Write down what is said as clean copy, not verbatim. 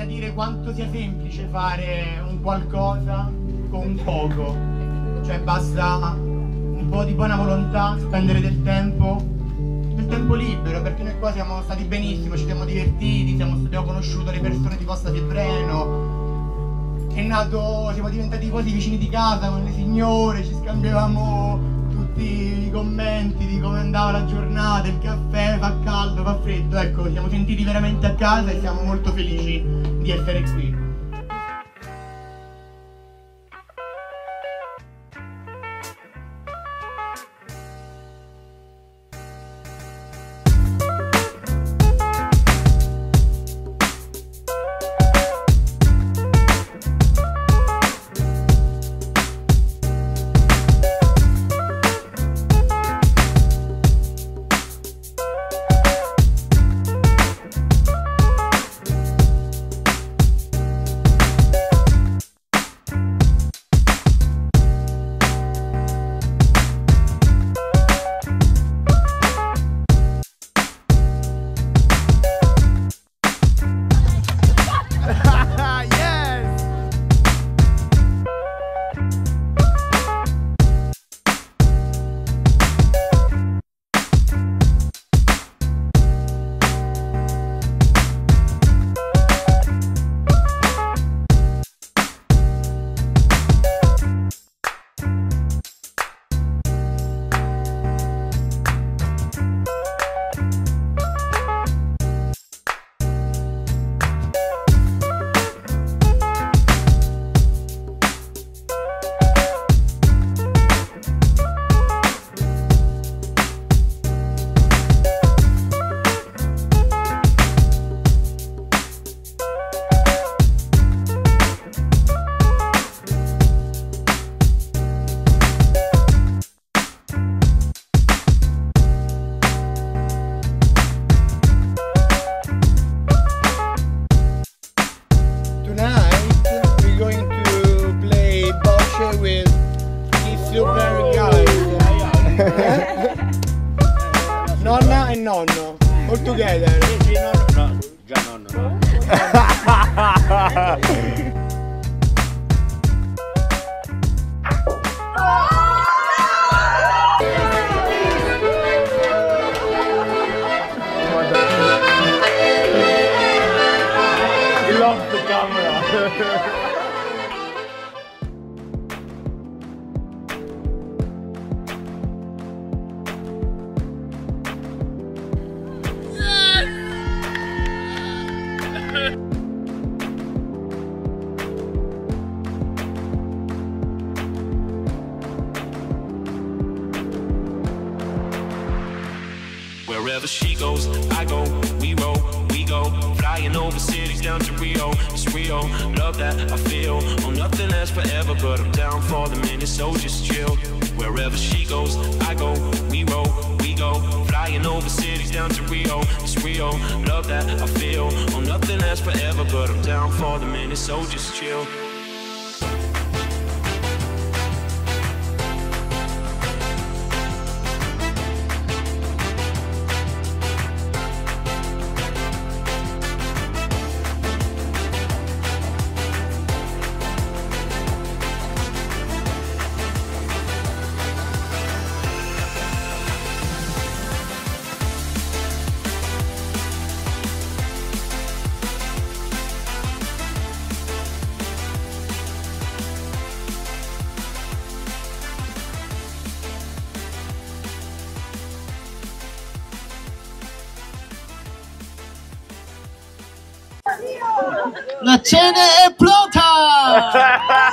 dire quanto sia semplice fare un qualcosa con poco. Cioè basta un po' di buona volontà, spendere del tempo libero, perché noi qua siamo stati benissimo, ci siamo divertiti, abbiamo conosciuto le persone di Costa Fiebreno, è nato, siamo diventati quasi vicini di casa con le signore, ci scambiavamo tutti i commenti di come andava la giornata, il caffè, fa caldo, fa freddo, ecco, ci siamo sentiti veramente a casa e siamo molto felici di essere qui. Nonna e nonno, all together. Sì, nonno, no, già nonno, no. He loves the camera. Wherever she goes, I go, we roll, we go. Flying over cities down to Rio, it's Rio. Love that I feel, oh nothing lasts forever, but I'm down for the minute, so just chill. Wherever she goes, I go, we roll, we go. Flying over cities down to Rio, it's Rio. Love that I feel, oh nothing lasts forever, but I'm down for the minute, so just chill. La cena è pronta!